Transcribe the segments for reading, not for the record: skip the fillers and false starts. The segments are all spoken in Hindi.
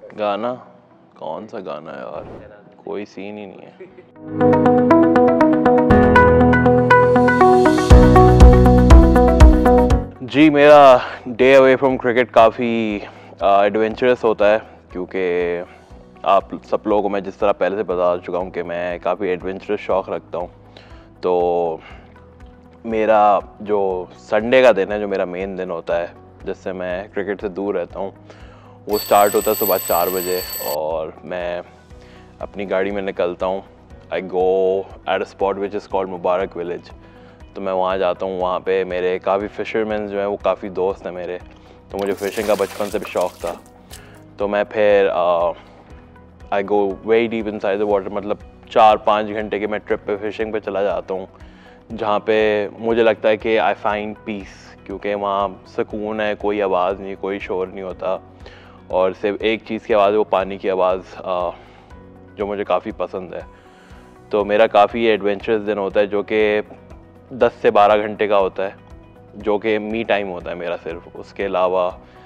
गाना कौन सा गाना यार, कोई सीन ही नहीं है। जी मेरा डे अवे फ्रॉम क्रिकेट काफ़ी एडवेंचरस होता है, क्योंकि आप सब लोगों को मैं जिस तरह पहले से बता चुका हूँ कि मैं काफ़ी एडवेंचरस शौक़ रखता हूँ। तो मेरा जो संडे का दिन है, जो मेरा मेन दिन होता है जिससे मैं क्रिकेट से दूर रहता हूँ, वो स्टार्ट होता है सुबह 4 बजे और मैं अपनी गाड़ी में निकलता हूँ। I go at a spot which is called Mubarak village. तो मैं वहाँ जाता हूँ, वहाँ पे मेरे काफ़ी फिशरमैन जो हैं वो काफ़ी दोस्त हैं मेरे, तो मुझे फ़िशिंग का बचपन से भी शौक़ था। तो मैं फिर I go very deep inside the water, मतलब 4-5 घंटे की मैं ट्रिप पे फ़िशिंग पे चला जाता हूँ, जहाँ पे मुझे लगता है कि आई फाइंड पीस, क्योंकि वहाँ सुकून है, कोई आवाज़ नहीं, कोई शोर नहीं होता और सिर्फ एक चीज़ की आवाज़ है, वो पानी की आवाज़, जो मुझे काफ़ी पसंद है। तो मेरा काफ़ी एडवेंचरस दिन होता है जो कि 10 से 12 घंटे का होता है, जो कि मी टाइम होता है मेरा सिर्फ। उसके अलावा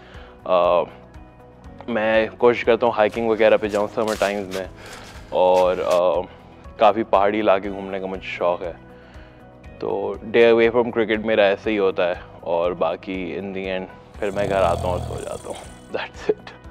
मैं कोशिश करता हूँ हाइकिंग वगैरह पे जाऊँ समर टाइम्स में, और काफ़ी पहाड़ी इलाके घूमने का मुझे शौक़ है। तो डे अवे फ्रॉम क्रिकेट मेरा ऐसे ही होता है, और बाकी इन दी एंड फिर मैं घर आता हूँ और सो जाता हूँ। That's it.